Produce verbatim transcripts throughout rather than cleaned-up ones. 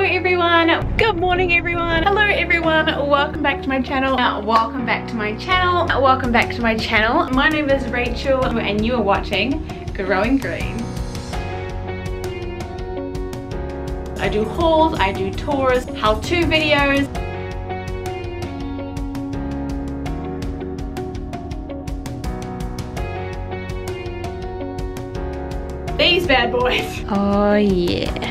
everyone. Good morning everyone. Hello everyone. Welcome back to my channel. Uh, welcome back to my channel. Uh, welcome back to my channel. My name is Rachel and you are watching Growing Green. I do hauls, I do tours, how-to videos. These bad boys. Oh yeah.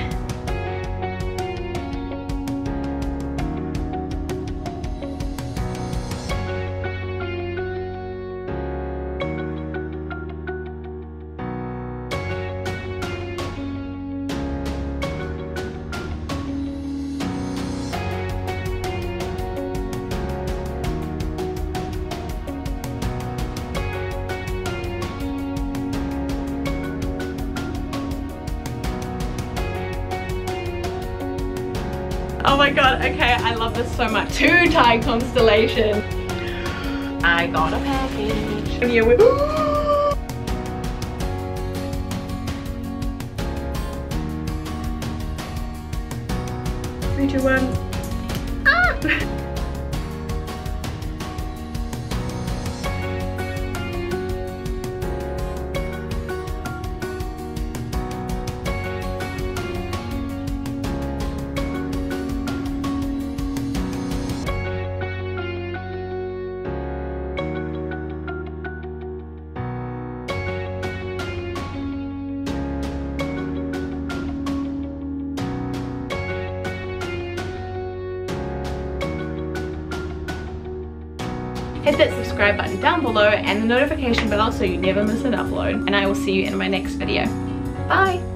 Oh my god, okay, I love this so much. Two tie constellation. I got a package. And here we Three, two, one. Ah! Hit that subscribe button down below and the notification bell so you never miss an upload. And I will see you in my next video. Bye!